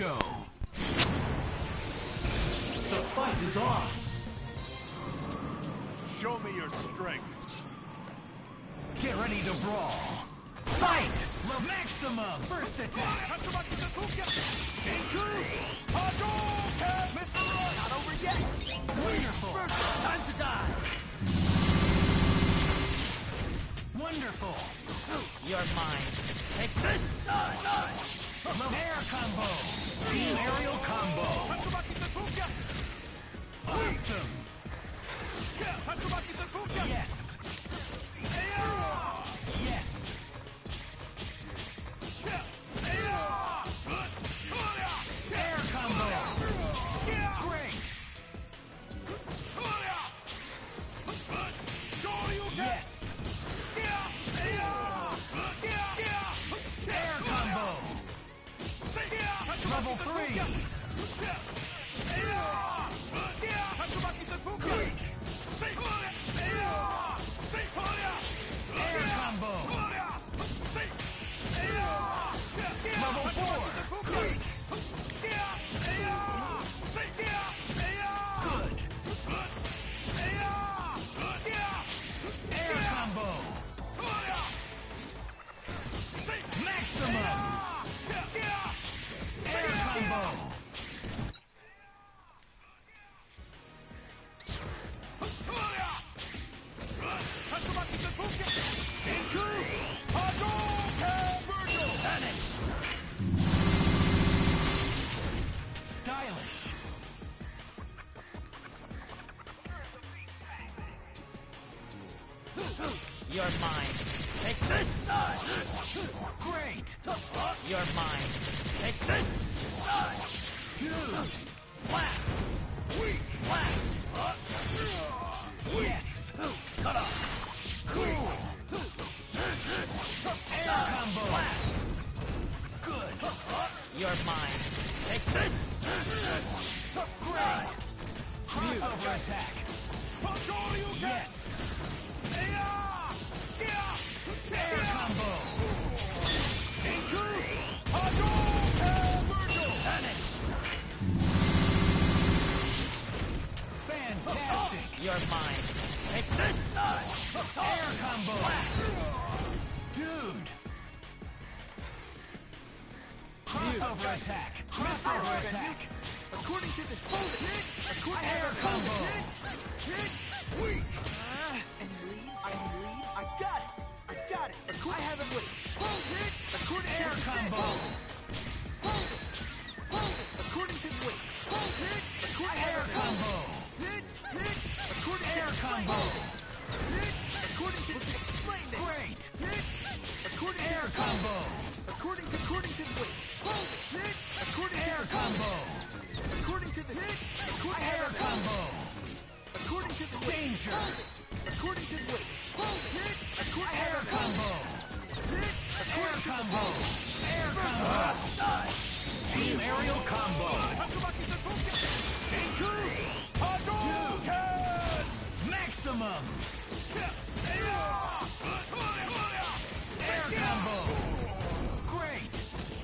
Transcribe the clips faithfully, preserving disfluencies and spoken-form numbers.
show. The fight is on. Show me your strength. Get ready to brawl. Fight! The maximum first attack. Mister Roy, not over yet. Wonderful. Time to die. Wonderful. You're mine. Take this. The air combo. Team aerial combo. Awesome. Yes. Yes. Air combo. Great. Yes. Air combo. Level three. Air combo. Level four. Good. Air combo. Maximum. Air combo. Vanish. Stylish. You're mine. Take this. Great. You're mine. Take this. Dude. Flat. Flat. Yes. Cut off. Cool. Air combo. Good. You're mine. Take this. Great. Crossover attack. Yes. Air combo. Vanish. Fantastic. You're mine. Take this. Air combo. Dude. Crossover attack. Crossover attack. According to this bullet, according Air to combo. hit, weak. Uh, and leads, and leads. I got it. I got it. Accord I have him linked. Hold it. According Air to the combo. Hold it. Hold it. According to the weight. Hold it. According to Air the combo. Hit, hit. According Air to combo. Hit. According to explain this. Great. Hit. According Air to combo. According to according to the weight. Hold it. Hit. According to Air the combo. According to the hit. According Air to combo. According to the weight. Danger. Hold it. According to the weight. Hold it. Hit. According Air to combo. Hit. Air According to combo. Air combo. Team aerial combo. Dude. Maximum. Air combo. Great.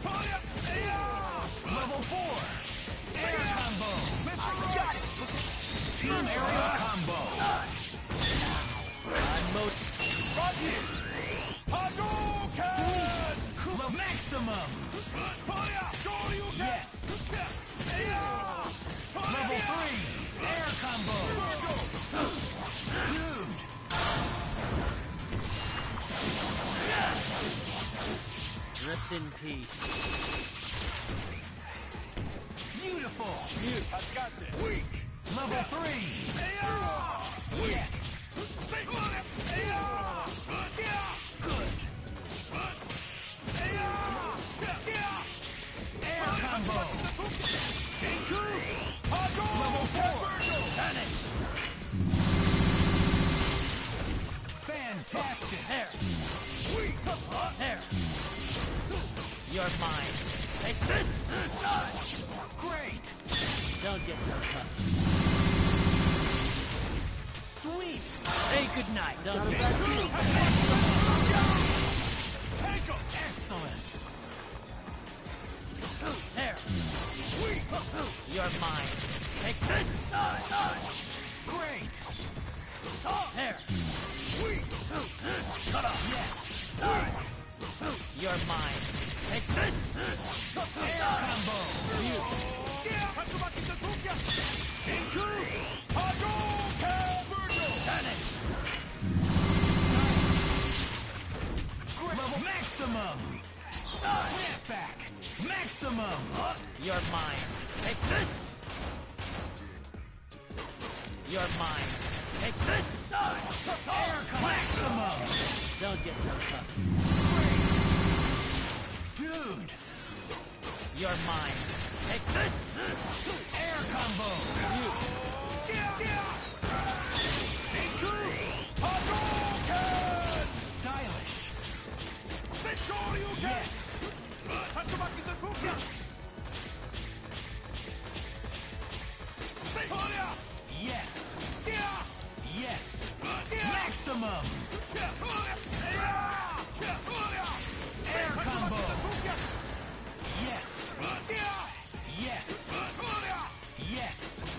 Level four. Air combo. I got it. Team aerial combo. I'm most right here. The maximum. Yes. Level three. Air combo. Dude. Rest in peace. Beautiful. I've got this. Level three. Yes. Good. Air combo. Level four. Vanish. Fantastic. There. There. You're mine. Take this. Great. Don't get so tough. Sweet. Say goodnight. Don't get so Excellent. There. You're mine. Take this! Great! There! Sweet! Cut off! Yes! You're mine. Take this! Air combo! You! Senku! Vanish! Level maximum! Snap back! Maximum! You're mine. Take this! You're mine. Take this! Air maximum! Don't get so tough. Dude! You're mine. Take this! Air combo! You! Senku! Stylish! Yes! Yes! Yes! Maximum! Air combo! Yes! Yes! Yes!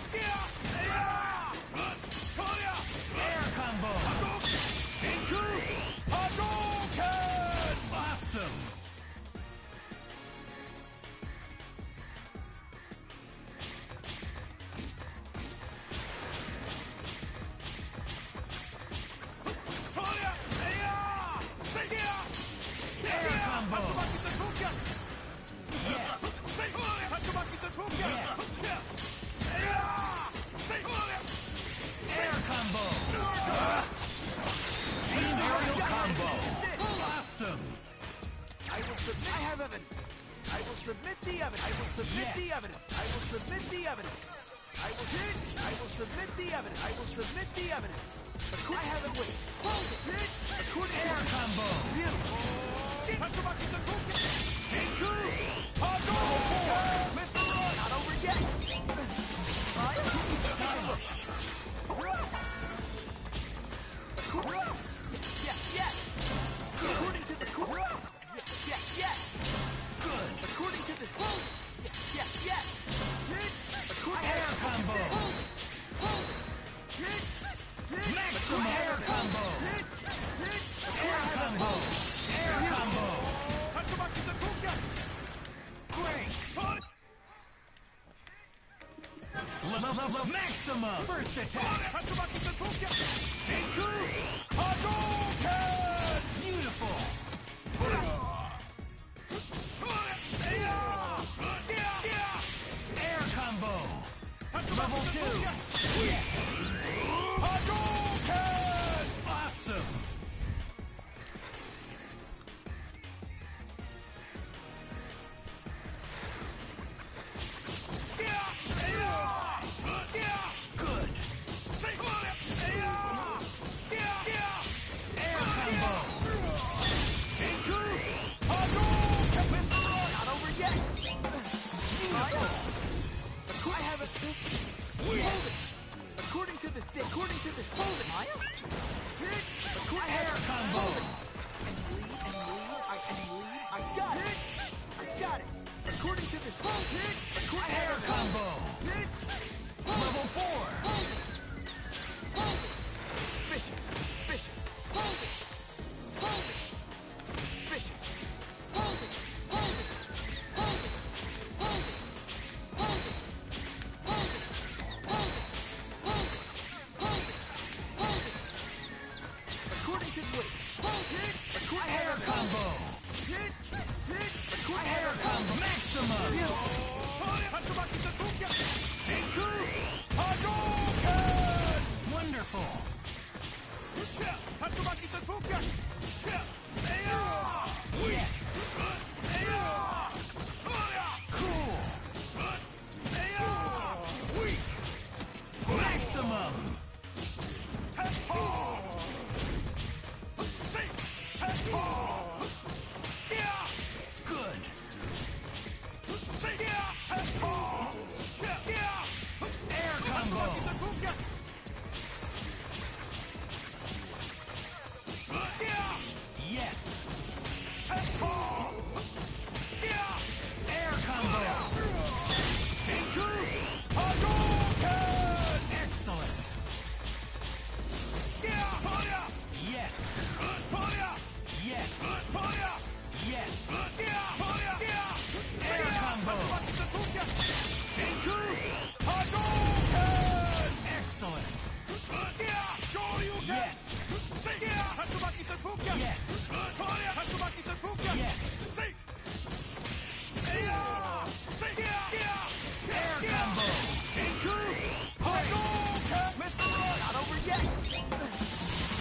Air combo! Senku! Awesome! Air combo! Yes! Air combo! Team aerial combo! Awesome! I will submit. I have evidence. I will submit the evidence. I will submit Yes. the evidence. I will submit the evidence. I will hit. I will submit the evidence. I will submit the evidence. Acco- I have it. Wait. Hold it. Hit. According to Air combo! beautiful. Senku! Not over yet. Accord- Yes. Yes. According to the yes. Yes. Yes. Good! According to this. Hold. Yes. Yes. Yes. Hit. According Air combo! Hold it. Hold it. Hit. Hit. Maximum air combo! Hit. Hit. Air combo! Air combo! Great! Level, level, maximum! First attack! Senku! Beautiful! Air combo! Level two! Yes! Awesome! Good! Air combo! Senku! Not over yet. Beautiful! I have it. This. Hold it. According to this. According to this. Hold it, Maya. Hit. According Air combo! And leads. And leads. I and leads. I got it. I got it. According to this. Hold it. According Air combo! Hit. Level four! Hold it. Hold it. Suspicious. Suspicious. Hold it. Hold it. Suspicious. Hold it. Hold it. Hold it. Hold it. Hold it. Hold it. Hold it. Hold it. Hold it. Hold it. According to wait. Hold it. According Air combo! Hit. Hit. According Air combo! Maximum! Beautiful. Senku!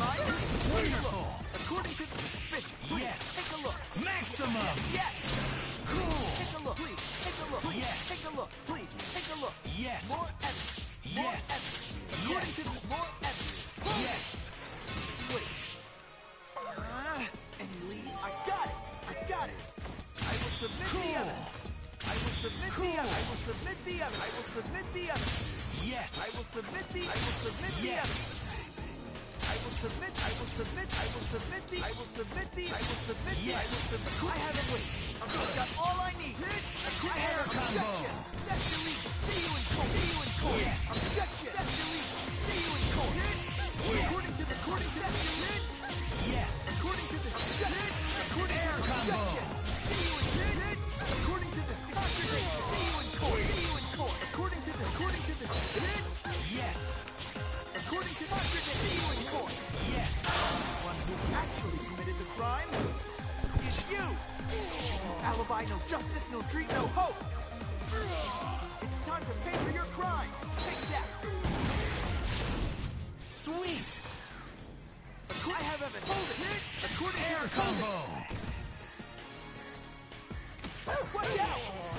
crime? Take a Wonderful. look. According to the suspicion. Please, Yes. take a look. Maximum. Yes. Cool. Take a look. Please, take a look. Yes. Take a look. Please, take a look. Yes. More evidence. More Yes. evidence. According Yes. to the more evidence. Hold Yes. it. Wait. Uh, any leads? I got it. I got it. I will submit Cool. the evidence. I will submit Cool. the evidence. I will submit the evidence. I will submit the evidence. Yes. I will submit the I will submit the Yes. evidence. I will submit I will submit I will submit the I will submit the I will submit the I will submit I have it wait. I've got all I need. I have an objection. That's illegal. See you in court. See you in court. Yes. Objection. That's illegal. See you in court. According to the according to that's illegal. Yes. According to this objection. According to Air this combo. objection. See you in court. According to this contradiction. See you in court. See you in court. According to this according to this Yes. according to contradiction. See you in court. Yes. One who actually committed the crime is you. No alibi, no justice, no dream, no hope. It's time to pay for your crime. Take that. Sweet. I have evidence. Hold it. According to Air this combo. Watch out.